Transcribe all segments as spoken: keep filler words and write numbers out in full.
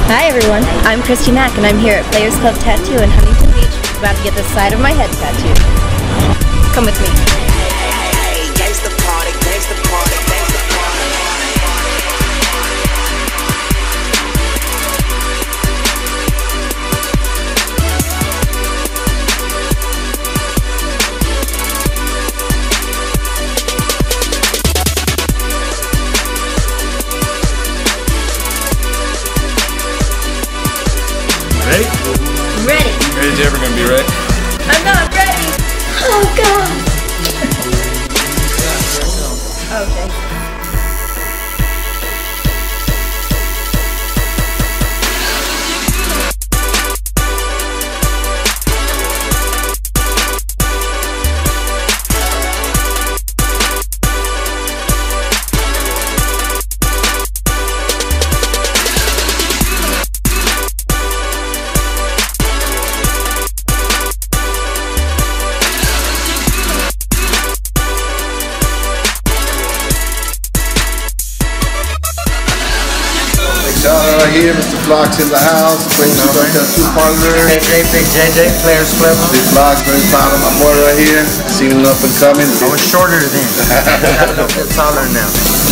Hi everyone, I'm Christy Mack and I'm here at Players Club Tattoo in Huntington Beach, about to get the side of my head tattooed. Come with me. Ready? Ready. Ready's ever gonna be right. I'm not ready. Oh God. Okay. Shout out right here, Mister Flox in the house, Players Club Tattoo Parlor. Hey, J, Big J J, Players Club. Big Flox, very proud of my boy right here. Seen him up and coming. I was shorter then. I'm a bit taller now.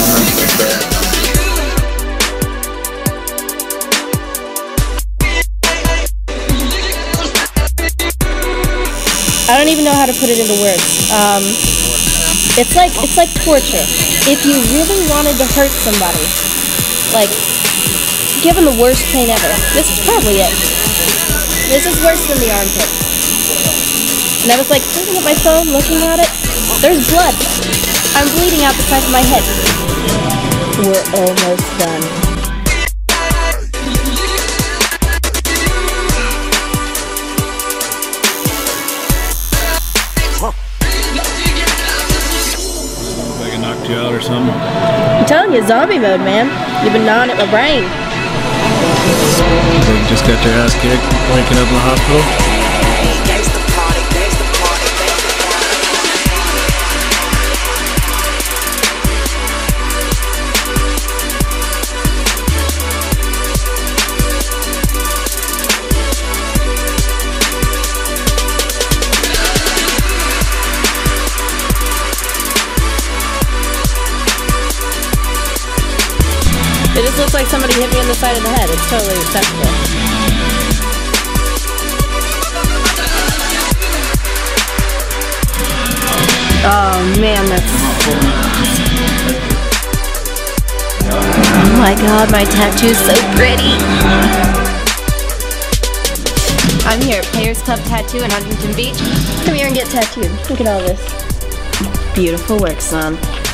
I don't even know how to put it into words. Um, it's like it's like torture. If you really wanted to hurt somebody, like, give them the worst pain ever. This is probably it. This is worse than the armpit. And I was like looking at my phone, looking at it. There's blood. I'm bleeding out the side of my head. We're almost done. I can knock you out or something. I'm telling you, zombie mode, man. You've been gnawing at my brain. They just got their ass kicked, waking up in the hospital. It just looks like somebody hit me in the side of the head. It's totally acceptable. Oh man, that's... Oh my God, my tattoo's so pretty. I'm here at Players Club Tattoo in Huntington Beach. Come here and get tattooed. Look at all this. Beautiful work, son.